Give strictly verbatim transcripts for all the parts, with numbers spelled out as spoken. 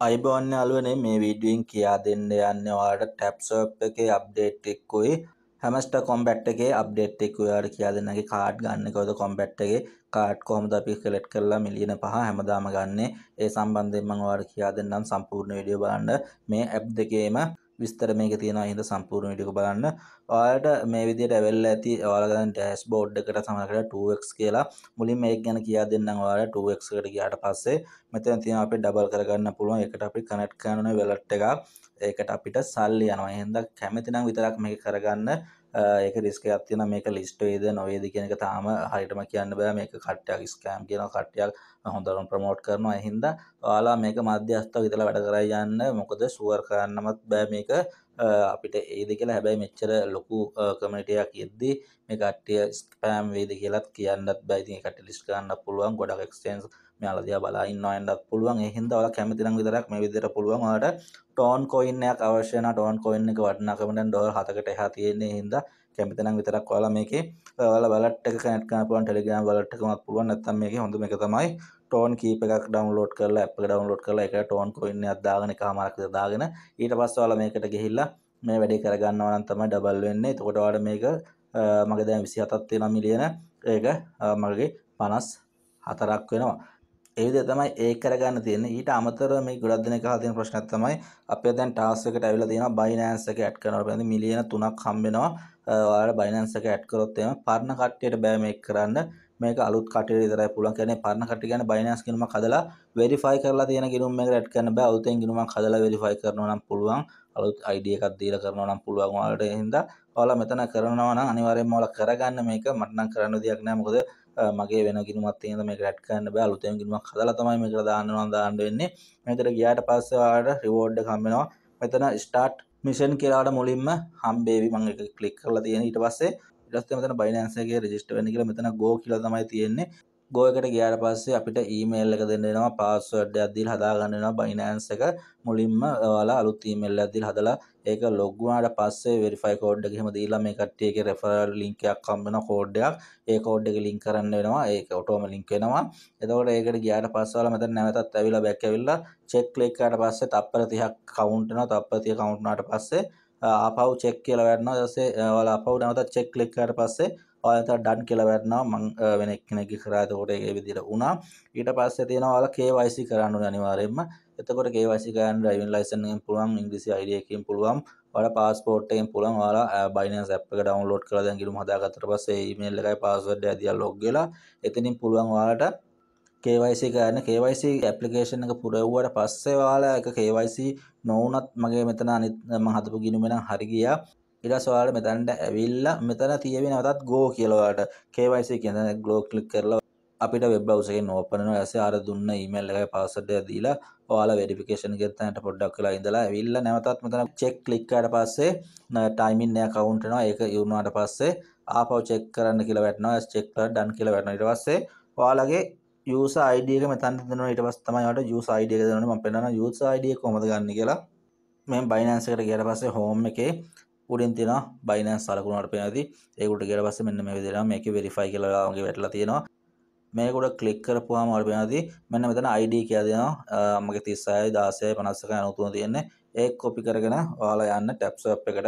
අයිබෝන් යාළුවනේ මේ වීඩියෝෙන් කියා දෙන්න යන්නේ ඔයාලට ටැප්ස්වැප් එකේ අප්ඩේට් එකකුයි හැමස්ටර් කොම්බැට් එකේ අප්ඩේට් එකකුයි ඔයාලට කියා දෙන්නගේ කාඩ් ගන්න කොහොමද කොම්බැට් එකේ කාඩ් කොහොමද අපි සෙලෙක්ට් කරලා මිලියන පහ හැමදාම ගන්නෙ ඒ සම්බන්ධයෙන් මම ඔයාලට කියා දෙන්නම් සම්පූර්ණ වීඩියෝ බලන්න මේ ඇප් දෙකේම විස්තර මේක තියෙනවා හින්දා සම්පූර්ණ වීඩියෝ බලන්න ඔයාලට මේ විදිහට ඇවිල්ලා ඇති ඔයාලා ගන්න ඩෑෂ්බෝඩ් එකට සමහරකට two x කියලා මුලින් මේක ගැන කියා දෙන්නම් ඔයාලට two x එකට ගියාට පස්සේ මෙතන තියෙනවා අපිට ඩබල් කරගන්න පුළුවන් ඒකට අපි කනෙක්ට් කරන ඕනේ වැලට් එකක් ඒකට අපිට සල්ලි යනවා එහෙනම් කැමති නම් විතරක් මේක කරගන්න ඒක රිස්ක් එකක් තියෙනවා මේක ලිස්ට් වේද නොවේද කියන එක තාම හරියටම කියන්න බෑ මේක කට්ටියක් ස්කෑම් කියනවා කට්ටියක් හොඳටම ප්‍රොමෝට් කරනවා ඒ හින්දා ඔයාලා මේක මධ්‍යස්ථව විතර වැඩ කරලා යන්න මොකද ෂුවර් කරන්නමත් බෑ මේක අපිට ඒද කියලා හැබැයි මෙච්චර ලොකු කමියුනිටි එකක් ඉද්දි මේ කට්ටිය ස්පෑම් වේද කියලාත් කියන්නත් බෑ ඉතින් ඒ කට්ටිය ලිස්ට් කරන්න පුළුවන් ගොඩක් එක්ස්චේන්ජ් මෙයාලා දිහා බලා ඉන්නවා වෙන්නත් පුළුවන් ඒ හින්දා ඔයාලා කැමති නම් විතරක් මේ විදිහට පුළුවන් ඔයාලට ටෝන් කොයින් එකක් අවශ්‍ය වෙනවා ටෝන් කොයින් එක වටිනාකම දැන් ඩොලර් හතකට එහා තියෙන හින්දා කැමති නම් විතරක් ඔයාලා මේකේ ඔයාලා වැලට් එක කනෙක්ට් කරන්න පුළුවන් ටෙලිග්‍රෑම් වැලට් එකමත් පුළුවන් නැත්නම් මේකේ හොඳම එක තමයි ටෝන් කීප් එකක් ඩවුන්ලෝඩ් කරලා ඇප් එක ඩවුන්ලෝඩ් කරලා ඒකට ටෝන් කොයින් එකක් දාගෙන එකමාරක් විතර දාගෙන ඊට පස්සේ ඔයාලා මේකට ගිහිල්ලා මේ වැඩේ කරගන්නවා නම් තමයි ඩබල් වෙන්නේ එතකොට ඔයාලට මේක මගේ දැන් විසිහතක් තියෙනවා මිලියන ඒක මගේ පනස් හතරක් වෙනවා ඒ විදිහ තමයි ඒක කරගන්න තියෙන්නේ ඊට අමතරව මේ ගොඩක් දෙනෙක් අහලා තියෙන ප්‍රශ්නයක් තමයි අපේ දැන් ටාස්ක් එකට ඇවිල්ලා තියෙනවා Binance එක ඇඩ් කරනවා බලන්න මිලියන තුනක් හම්බ වෙනවා ඔයාලා Binance එක ඇඩ් කරොත් එහෙම පරණ කට්ටියට බෑ මේක කරන්න මේක අලුත් කට්ටියට විතරයි පුළුවන් කියන්නේ පරණ කට්ටිය කියන්නේ Binance ගිණුමක් හදලා වෙරිෆයි කරලා තියෙන ගිණුම් මේකට ඇඩ් කරන්න බෑ අලුතෙන් ගිණුමක් හදලා වෙරිෆයි කරනවා නම් පුළුවන් අලුත් I D එකක් දීලා කරනවා නම් පුළුවන් ඔයාලට ඒ හින්දා ඔයාලා මෙතන කරනවා නම් අනිවාර්යයෙන්ම ඔයාලා කරගන්න මේක මට නම් කරන්න දෙයක් නෑ මොකද මගේ වෙන ගිණුමක් තියෙනවා මේකට ඇඩ් කරන්න බෑ අලුතෙන් ගිණුමක් හදලා තමයි මේකට දාන්න ඕන දාන්න වෙන්නේ මේකට ගියාට පස්සේ ඔයාලට රිවෝඩ් එක හම්බ වෙනවා මෙතන ස්ටාර්ට් මිෂන් කියලාට මුලින්ම හම්බේවි මම ඒක ක්ලික් කරලා තියෙන ඊට පස්සේ ඊට පස්සේ මෙතන Binance එකේ රෙජිස්ටර් වෙන්න කියලා මෙතන go කියලා තමයි තියෙන්නේ go එකට ගියාට පස්සේ අපිට ඊමේල් එක දෙන්න වෙනවා පාස්වර්ඩ් එකක් දීලා හදා ගන්න වෙනවා Binance එක මුලින්ම ඔයාලා අලුත් ඊමේල් එකක් දීලා හදලා ඒක ලොග් වුණාට පස්සේ වෙරිෆයි කෝඩ් එක එහෙම දීලා මේ කට්ටියගේ රෙෆරල් ලින්ක් එකක් හම්බ වෙනවා කෝඩ් එකක් ඒ කෝඩ් එක ලින්ක් කරන්න වෙනවා ඒක ඔටෝම ලින්ක් වෙනවා එතකොට ඒකට ගියාට පස්සේ ඔයාලා මෙතන නැවතත් ඇවිල්ලා බෑක් ඇවිල්ලා චෙක් ක්ලික් කරාට පස්සේ තප්පර තිහක් කවුන්ට් වෙනවා තප්පර තිහ කවුන්ට් වුණාට පස්සේ ආපහු චෙක් කියලා වැටෙනවා ඊට පස්සේ ඔයාලා ආපහු නැවතත් චෙක් ක්ලික් කරාට පස්සේ ඔයාලා ඩන් කියලා වැටෙනවා මම වෙන එක්කෙනෙක්ගේ කරා එතකොට ඒ විදිහට වුණා ඊට පස්සේ තියෙනවා ඔයාලා K Y C කරන්න ඕනේ අනිවාර්යයෙන්ම එතකොට K Y C කරන්න ඩ්‍රයිවිං ලයිසන්ස් එකෙන් පුළුවන් ඉංග්‍රීසි I D එකකින් පුළුවන් ඔයාලා පාස්පෝර්ට් එකෙන් පුළුවන් ඔයාලා Binance app එක ඩවුන්ලෝඩ් කරලා දැන් ගිණුම හදාගත්තට පස්සේ ඊමේල් එකයි පාස්වර්ඩ් එකයි දිහා ලොග් වෙලා එතනින් පුළුවන් ඔයාලට K Y C කරන්න K Y C ඇප්ලිකේෂන් එක පුරවුවාට පස්සේ ඔයාලා එක K Y C නොවුනත් මගේ මෙතන අනිත් මම හදපු ගිණුම නම් හරි ගියා ඊට පස්සේ ඔයාලා මෙතනට ඇවිල්ලා මෙතන තියෙවි නැවතත් go කියලා ඔයාලට K Y C කියන දේ ග්ලෝ ක්ලික් කරලා අපිට වෙබ් බ්‍රවුසර් එකෙන් ඕපන් වෙනවා ඊට අර දුන්න ඊමේල් එකයි පාස්වර්ඩ් එක දීලා ඔයාලා වෙරිෆිකේෂන් එකෙන් තැනට පොඩ්ඩක් වෙලා ඉඳලා ඇවිල්ලා නැවතත් මෙතන චෙක් ක්ලික් කරාට පස්සේ ටයිමින් එක කවුන්ට් වෙනවා ඒක ඉවුනාට පස්සේ ආපහු චෙක් කරන්න කියලා වැටෙනවා චෙක් කරලා ඩන් කියලා වැටෙනවා ඊට පස්සේ ඔයාලගේ user I D එක මෙතන දෙනවා ඊට පස්සේ තමයි ඔයාලට user I D එක දෙනවා මම පෙන්නනවා user I D එක කොහොමද ගන්න කියලා මම Binance එකට ගියාට පස්සේ home එකේ උඩින් තියෙනවා Binance සලකුණාට පේනදී ඒකට ගියාට පස්සේ මෙන්න මේ විදිහට මේකේ verify කියලා වගේ වැටලා තියෙනවා මේක උඩ ක්ලික් කරපුවාම ඔයාලට පේනදී මෙන්න මෙතන I D කියලා දෙනවා මගේ තිස්සයයි දාසයයි පනස්සකයි අනූතුන තියෙන්නේ ඒක කොපි කරගෙන ඔයාලා යන්න ටැප්ස්වැප් එකට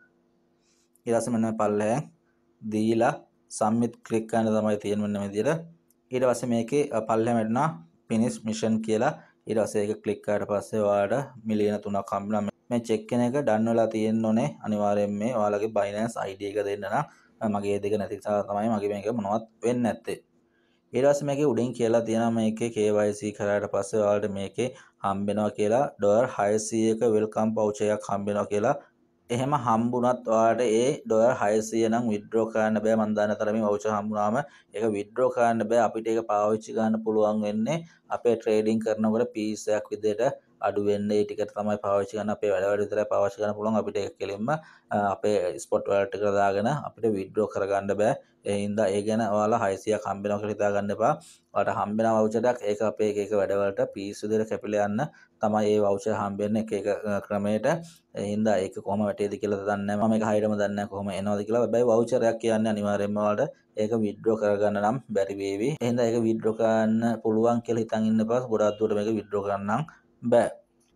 ඊට පස්සේ මෙන්න පල්ලෙහෙන් දීලා submit ක්ලික් කරන්න තමයි තියෙන්නේ මෙන්න මේ විදිහට ඊට පස්සේ මේකේ පල්ලෙහෙන් වැටෙනවා finish mission කියලා ඊට පස්සේ ඒක ක්ලික් කරාට පස්සේ ඔයාලට මිලියන තුනක් හම්බ වෙනවා මේ චෙක් කෙන එක ඩන් වෙලා තියෙන්න ඕනේ අනිවාර්යයෙන් මේ ඔයාලගේ Binance I D එක දෙන්න නම් මගේ දෙක නැති නිසා තමයි මගේ මේක මොනවත් වෙන්නේ නැත්තේ ඊට පස්සේ මේකේ උඩින් කියලා තියෙනවා මේකේ K Y C කරාට පස්සේ ඔයාලට මේකේ හම්බ වෙනවා කියලා ඩොලර් හයසීයක වෙල්කම් වවුචර් එකක් හම්බ වෙනවා කියලා එහෙම හම්බුණත් ඔයාලට ඒ ඩොලර් හයසීය නම් විත්ඩ්‍රෝ කරන්න බෑ මම දන්න තරමින් වවුචර් හම්බුනාම ඒක විත්ඩ්‍රෝ කරන්න බෑ අපිට ඒක පාවිච්චි ගන්න පුළුවන් වෙන්නේ අපේ ට්‍රේඩින් කරනකොට පීස් එකක් විදිහට අඩු වෙන්නේ ඒ ටිකට තමයි පාවිච්චි ගන්න අපේ වැඩ වල විතරයි පාවිච්චි ගන්න පුළුවන් අපිට ඒක කෙලින්ම අපේ ස්පොට් වලට එකට දාගෙන අපිට විත්ඩ්‍රෝ කරගන්න බෑ ඒ හින්දා ඒ ගැන ඔයාලා හයසීයක් හම්බ වෙනවා කියලා හිතා ගන්න එපා ඔයාලට හම්බ වෙන වවුචර් එකක් ඒක අපේ එක එක වැඩ වලට පීස් විදිහට කැපිලා යන්න තමයි ඒ වවුචර් හම්බ වෙන්නේ එක එක ක්‍රමයට ඒ හින්දා ඒක කොහොම වැටේද කියලා දන්නේ නැහැ මම මේක හරියටම දන්නේ නැහැ කොහොම එනවද කියලා හැබැයි වවුචර් එකක් කියන්නේ අනිවාර්යයෙන්ම ඔයාලට ඒක විත්ඩ්‍රෝ කරගන්න නම් බැරි වේවි එහෙනම් ඒක විත්ඩ්‍රෝ කරන්න පුළුවන් කියලා හිතන් ඉන්න එපා ගොඩාක් දුරට මේක විත්ඩ්‍රෝ කරන්න බෑ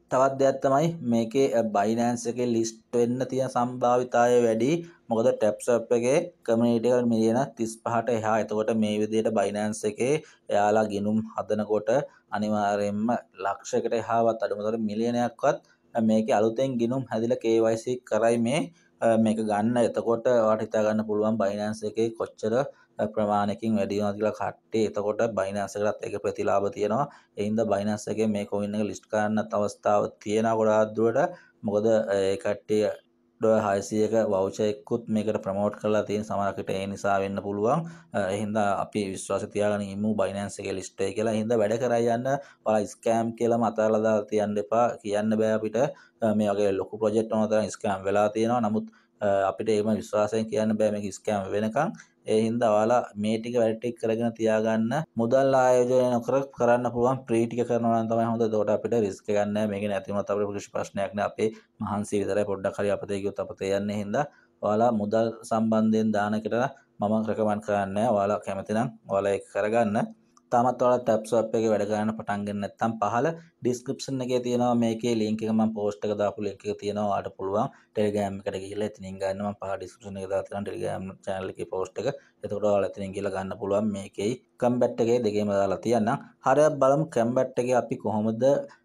තවත් දෙයක් තමයි මේකේ Binance එකේ ලිස්ට් වෙන්න තියෙන සම්භාවිතාවය වැඩි. මොකද TapSwap එකේ කමියුනිටි එක මිලියන තිස්පහට එහා. එතකොට මේ විදිහට Binance එකේ එයාලා ගිණුම් හදනකොට අනිවාර්යයෙන්ම ලක්ෂයකට එහාවත් අඩුම මිලියනයක්වත් මේකේ අලුතෙන් ගිණුම් හැදිලා K Y C කරයි මේ මේක ගන්න. එතකොට ඔයාලට හිතා ගන්න පුළුවන් Binance එකේ කොච්චර ප්‍රමාණයකින් වැඩි වෙනවද කියලා කට්ටිය. එතකොට Binance එකටත් ඒක ප්‍රතිලාභ තියෙනවා. ඒ හින්දා Binance එකේ මේ coin එක list කරන්නත් අවස්ථාව තියෙනවා ගොඩාක් දුරට. මොකද ඒ කට්ටිය ඩොලර් හයසීයක voucher එකකුත් මේකට ප්‍රමෝට් කරලා තියෙන සමහරකට ඒ නිසා වෙන්න පුළුවන්. ඒ හින්දා අපි විශ්වාසය තියාගෙන ඉමු Binance එකේ list එක කියලා. ඒ හින්දා වැඩ කරයි යන්න ඔයාලා scam කියලාම අතහැරලා දාලා තියන්න එපා. කියන්න බෑ අපිට මේ වගේ ලොකු project වුණා තරම් scam වෙලා තියෙනවා. නමුත් අපිට ඒම විශ්වාසයෙන් කියන්න බෑ මේක ස්කෑම් වෙනකම්. ඒ හින්දා ඔයාලා මේ ටික වැඩ ටික කරගෙන තියාගන්න. මුදල් ආයෝජනය නොකර කරන්න පුළුවන් ප්‍රී ටික කරනවා නම් තමයි හොඳ. එතකොට අපිට රිස්ක් ගන්න නැහැ. මේක නැති වුණත් අපිට කිසි ප්‍රශ්නයක් නැහැ. අපේ මහන්සිය විතරයි පොඩ්ඩක් හරි අපතේ ගියොත් අපතේ යන්නේ. හින්දා ඔයාලා මුදල් සම්බන්ධයෙන් දාන එකට මම රෙකමන්ඩ් කරන්නේ නැහැ. ඔයාලා කැමති නම් ඔයාලා ඒක කරගන්න. තාමත් ඔයාලා TapSwap එකේ වැඩ කරන්න පටන් ගන්න නැත්නම් පහළ description එකේ තියෙනවා මේකේ link එක. මම post එක දාපු link එක තියෙනවා. ඔයාලට පුළුවන් Telegram එකට ගිහිල්ලා එතනින් ගන්න. මම පහළ description එකේ දාලා තියෙනවා Telegram channel එකේ post එක. එතකොට ඔයාලා එතනින් ගිහිල්ලා ගන්න පුළුවන්. මේකේ combat එකේ දෙකේම දාලා තියන්නම්. හරියට බලමු combat එකේ අපි කොහොමද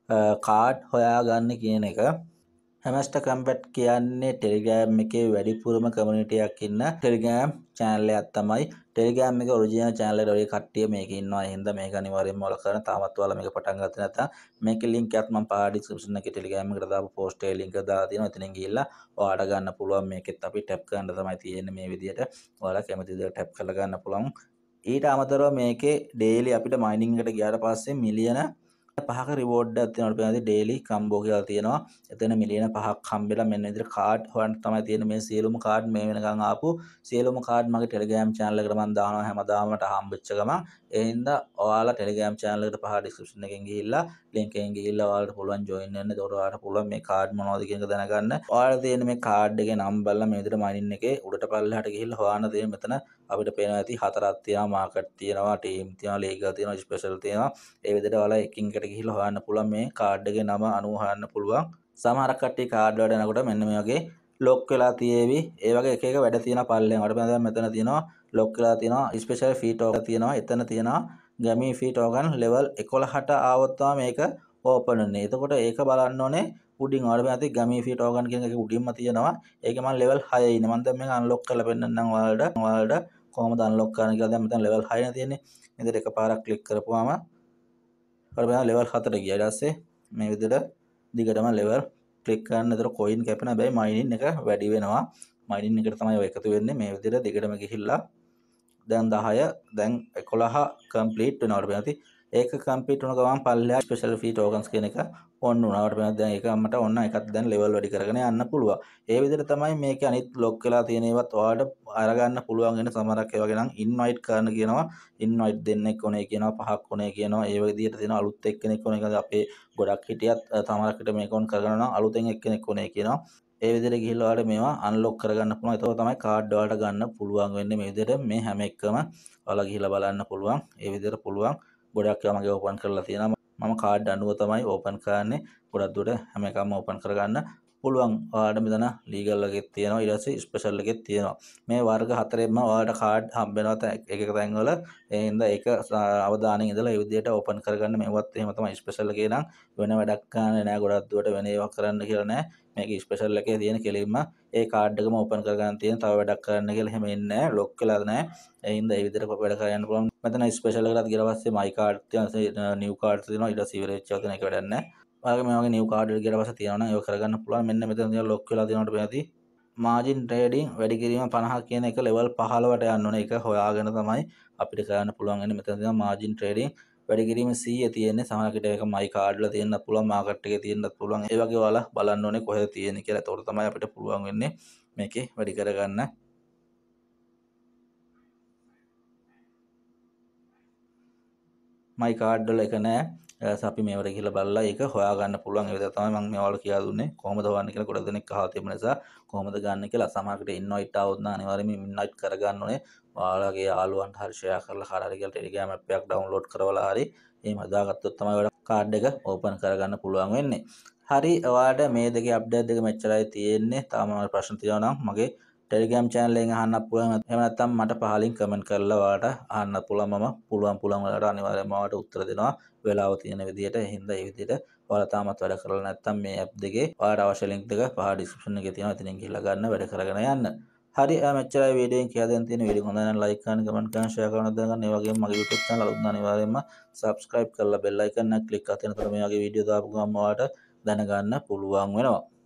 card හොයාගන්නේ කියන එක. හැමස්ට කම්පැට් කියන්නේ ටෙලිග්‍රෑම් එකේ වැඩිපුරම කමියුනිටියක් ඉන්න ටෙලිග්‍රෑම් channel එකක් තමයි. ටෙලිග්‍රෑම් එකේ ඔරිජිනල් channel එකට ඔය කට්ටිය මේකේ ඉන්නවා. ඒ හින්දා මේක අනිවාර්යයෙන්ම ඔයාලා කරන්න. තාමත් ඔයාලා මේක පටන් ගත්තේ නැත්නම් මේකේ link එකත් මම පාඩ description එකේ ටෙලිග්‍රෑම් එකට දාපු post එකේ link එක දාලා තියෙනවා. එතනින් ගිහිල්ලා ඔයාලට ගන්න පුළුවන්. මේකෙත් අපි tap කරන්න තමයි තියෙන්නේ මේ විදියට. ඔයාලා කැමති විදිහට tap කරලා ගන්න පුළුවන්. ඊට අමතරව මේකේ daily අපිට mining එකට ගියාට පස්සේ මිලියන පහක රිවෝඩ් එකක් තියෙනවා. අපිට ඩේලි කම්බෝ කියලා තියෙනවා. එතන මිලියන පහක් හම්බෙලා මෙන්න විදිහට කාඩ් හොයන්න තමයි තියෙන්නේ. මේ සියලුම කාඩ් මේ වෙනකන් ආපු සියලුම කාඩ් මගේ Telegram channel එකට මම දානවා හැමදාම මට හම්බෙච්ච ගමන්. ඒ හින්දා ඔයාලා Telegram channel එකට පහ description එකෙන් ගිහිල්ලා link එකෙන් ගිහිල්ලා ඔයාලට පුළුවන් join වෙන්න. ඒතකොට ඔයාලට පුළුවන් මේ කාඩ් මොනවද කියන එක දැනගන්න. ඔයාලා තියෙන මේ කාඩ් එකේ නම් බලලා මේ විදිහට mining එකේ උඩට පල්ලෙහාට ගිහිල්ලා හොයන්න තියෙන මෙතන අපිට පේනවා ඇති හතරක් තියෙනවා. මාකට් තියෙනවා, ටීම් තියෙනවා, ලීගල් තියෙනවා, ස්පෙෂල් තියෙනවා. ඒ විදිහට ඔයාලා එකින් එකට ගිහිල්ලා හොයන්න පුළුවන්. මේ කාඩ් එකේ නම අනුව හොයන්න පුළුවන්. සමහර කට්ටිය කාඩ් වලට යනකොට මෙන්න මේ වගේ ලොක් වෙලා තියෙවි. ඒ වගේ එක එක වැඩ තියෙන පල්ලෙන් වලට දැන් මෙතන තියෙනවා ලොක් වෙලා තියෙනවා. ස්පෙෂල් ෆී ටෝකන් තියෙනවා. එතන තියෙනවා ගමී ෆී ටෝකන් level එකොළහට ආවොත් තමයි මේක ඕපන් වෙන්නේ. එතකොට ඒක බලන්න ඕනේ උඩින් වලට මේ ඇති ගමී ෆී ටෝකන් කියන එක උඩින්ම තියෙනවා. ඒකේ මම level හයේ ඉන්නේ. මම දැන් මේක අන්ලොක් කරලා පෙන්නන්නම් ඔයාලට. ඔයාලට කොහොමද අන්ලොක් කරන්න කියලා. දැන් මෙතන level හය නේ තියෙන්නේ. මෙතන එකපාරක් ක්ලික් කරපුවාම ඔයාලා level හතට ගියා. ඊට පස්සේ මේ විදිහට දිගටම level ක්ලික් කරන්න. ඒතර coin කැපෙන හැබැයි mining එක වැඩි වෙනවා. mining එකට තමයි ඔය එකතු වෙන්නේ. මේ විදිහට දිගටම ගිහිල්ලා දැන් දහය දැන් එකොළහ complete වෙනවට පස්සේ ඒක complete වුණ ගමන් පල්ලෙහා special fee tokens කියන එක on වුණාට පස්සේ දැන් ඒක මට ඔන්න එකක් දැන් level වැඩි කරගෙන යන්න පුළුවන්. ඒ විදිහට තමයි මේකේ අනිත් lock වෙලා තියෙන ඒවත් ඔයාලට අරගන්න පුළුවන් වෙන සමහරක් ඒ වගේ නම් invite කරන්න කියනවා. invite දෙන්නෙක් ඕනේ කියනවා, පහක් ඕනේ කියනවා. ඒ විදිහට තියෙන අලුත් එක්කෙනෙක් ඕනේ කියනවා. අපේ ගොඩක් හිටියත් සමහරකට මේක on කරගන්න නම් අලුතෙන් එක්කෙනෙක් ඕනේ කියනවා. ඒ විදිහට ගිහිල්ලා ඔයාලට මේවා අන්ලොක් කරගන්න පුළුවන්. ඒක තමයි කාඩ් වලට ගන්න පුළුවන් වෙන්නේ. මේ විදිහට මේ හැම එකම ඔයාලා ගිහිල්ලා බලන්න පුළුවන්. ඒ විදිහට පුළුවන්. ගොඩක් ඒවා මගේ ඕපන් කරලා තියෙනවා. මම කාඩ් අනුව තමයි ඕපන් කරන්නේ. ගොඩක් දුරට හැම එකම ඕපන් කරගන්න පුළුවන්. ඔයාලට මෙතන ලීගල් එකෙත් තියෙනවා. ඊට පස්සේ ස්පෙෂල් එකෙත් තියෙනවා. මේ වර්ග හතරෙන්ම ඔයාලට කාඩ් හම්බ වෙනවා එක එක තැන්වල. ඒ හින්දා ඒක අවදානෙන් ඉඳලා ඒ විදිහට ඕපන් කරගන්න. මේවත් එහෙම තමයි. ස්පෙෂල් එකේ නම් වෙන වැඩක් කරන්න නෑ. ගොඩක් දුරට වෙන ඒවා කරන්න කියලා නෑ. මේක ස්පෙෂල් එකේ තියෙන කෙලින්ම ඒ කාඩ් එකම ඕපන් කරගන්න තියෙන. තව වැඩක් කරන්න කියලා එහෙම එන්නේ නෑ. ලොක් වෙලා නෑ. ඒ හින්දා ඒ විදිහට වැඩ කරන්න පුළුවන්. මෙතන ස්පෙෂල් එකකට ගිහලා පස්සේ මයි කාඩ් තියෙනවා, නිව් කාඩ් තියෙනවා. ඊට පස්සේ ඉවර වෙච්ච එක වැඩක් නෑ. ඔයාලගේ මේ වගේ නිව් කාඩ් එක ගිහලා පස්සේ තියෙනවා නම් ඒක කරගන්න පුළුවන්. මෙන්න මෙතන තියෙන ලොක් වෙලා තියෙනවට පස්සේ මාජින් ට්‍රේඩින් වැඩි කිරීම පනහක් කියන එක level පහළවට යන්න ඕනේ. ඒක හොයාගෙන තමයි අපිට කරන්න පුළුවන් වෙන්නේ. මෙතන තියෙනවා මාජින් ට්‍රේඩින් වැඩි කිරීම සීය තියෙන්නේ. සමහරකට ඒක මයි කාඩ් වල තියෙන්නත් පුළුවන්, මාකට් එකේ තියෙන්නත් පුළුවන්. ඒ වගේ ඔයාලා බලන්න ඕනේ කොහෙද තියෙන්නේ කියලා. ඒතකොට තමයි අපිට පුළුවන් වෙන්නේ මේකේ වැඩි කරගන්න. මයි කාඩ් වල එක නෑ. අපි මේවට ගිහිල්ලා බලලා ඒක හොයාගන්න පුළුවන්. ඒ විදිහට තමයි මම මේවලට කියලා දුන්නේ. කොහොමද හොයන්නේ කියලා ගොඩක් දෙනෙක් අහලා තිබුණ නිසා කොහොමද ගන්න කියලා. සමහරකට ඉන්වයිට් આવොත් නම් අනිවාර්යයෙන්ම ඉන්වයිට් කරගන්න ඕනේ. ඔයාලගේ යාළුවන්ට හරි ෂෙයා කරලා කාට හරි කියලා Telegram app එකක් download කරවලා හරි එහෙම හදාගත්තොත් තමයි වැඩ කාඩ් එක ඕපන් කරගන්න පුළුවන් වෙන්නේ. හරි ඔයාලට මේ දෙකේ අප්ඩේට් දෙක මෙච්චරයි තියෙන්නේ. තාම ඔයාලට ප්‍රශ්න තියෙනවා නම් මගේ ටෙලිග්‍රෑම් channel එකෙන් අහන්න පුළුවන්. එහෙම නැත්නම් මට පහලින් කමෙන්ට් කරලා ඔයාලට අහන්න පුළුවන්. මම පුළුවන් පුළුවන් වෙලාවට අනිවාර්යයෙන්ම ඔයාලට උත්තර දෙනවා. වෙලාව තියෙන විදිහට. ඒ හින්දා ඒ විදිහට ඔයාලා තාමත් වැඩ කරලා නැත්නම් මේ ඇප් දෙකේ ඔයාලට අවශ්‍ය link දෙක පහ description එකේ තියෙනවා. එතනින් ගිහලා ගන්න වැඩ කරගෙන යන්න. හරි මෙච්චරයි වීඩියෝ එකෙන් කියලා දෙන්න තියෙන. වීඩියෝ හොඳ නම් like කරන්න, comment කරන්න, share කරන්න දැනගන්න. ඒ වගේම මගේ YouTube channel අලුත් අනිවාර්යයෙන්ම subscribe කරලා bell icon එක click කරලා තියෙන. එතකොට මේ වගේ වීඩියෝ දාපු ගමන් ඔයාලට දැනගන්න පුළුවන් වෙනවා.